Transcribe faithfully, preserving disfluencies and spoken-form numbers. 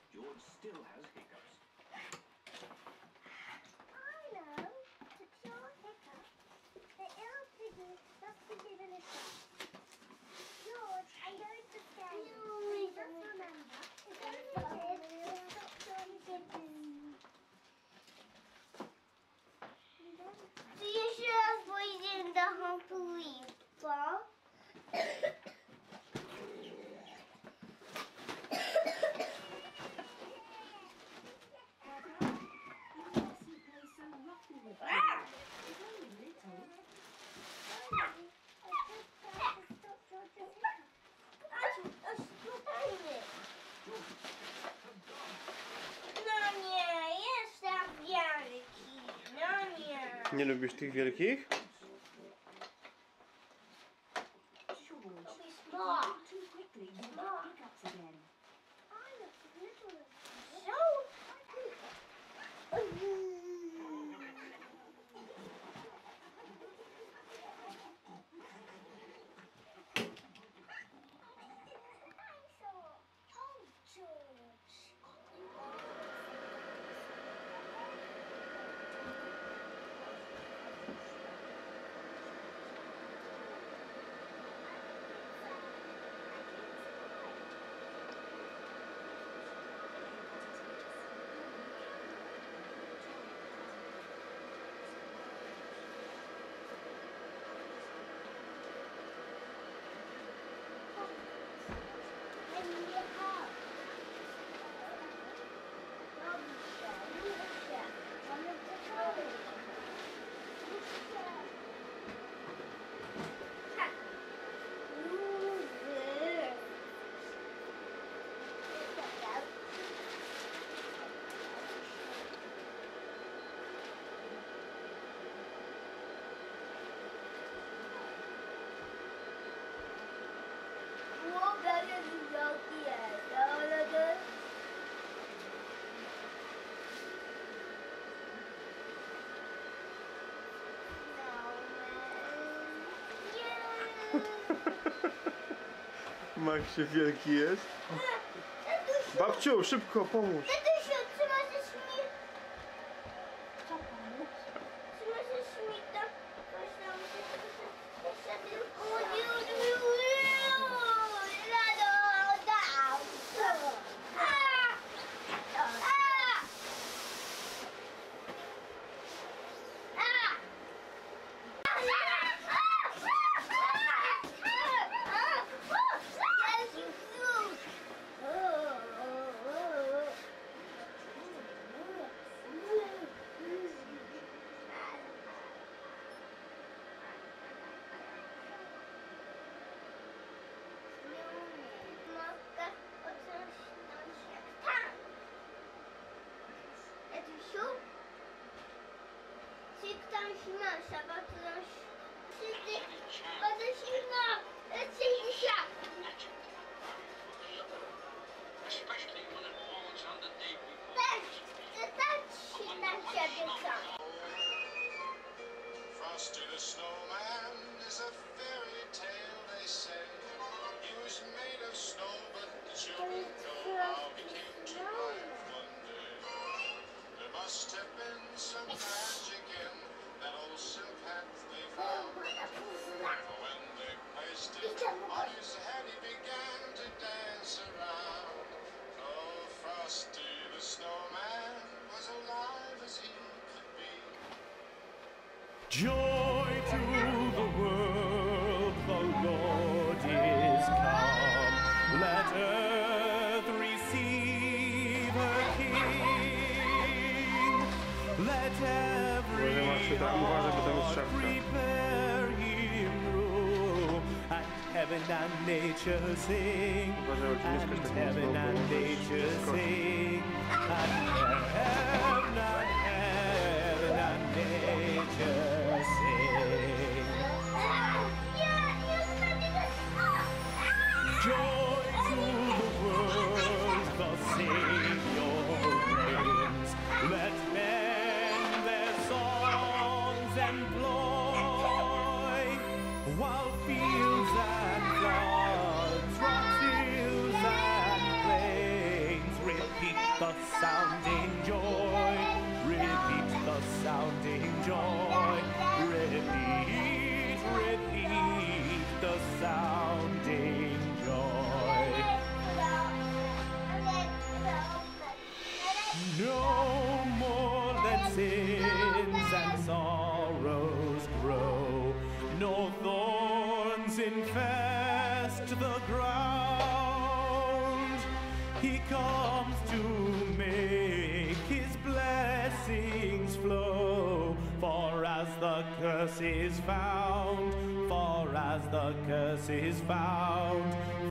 George still has hiccups. I know. To cure hiccups, the ill piggy must be given a shot. George, I know it's a scary, but you must remember, if only it is, you'll stop curing hiccups. Do you should avoid in the humble bar? Nie lubisz tych wielkich? Maksiu wielki jest. Babciu, szybko pomóż. Tatusiu, czy możesz mi... Co pomóc? Czy możesz mi to... Proszę, muszę tylko... Especially when it falls on the day before. Frosty the Snowman is a fairy tale, they say. He was made of snow, but the children know how he came to life one day. There must have been some magic in that old silk hat they found. For when they placed it on his head, he began to dance around. Oh, Frosty the Snowman was alive as he could be. Joy to the world, the Lord is come. Let earth receive her King. Let every heart prepare him room. And heaven and nature sing. And heaven and nature sing. And heaven and heaven and nature sing. Joy to the world, the Savior reigns. Let men their songs employ, while fields and floods, rock hills and plains repeat He comes to make his blessings flow. For as the curse is found, for as the curse is found,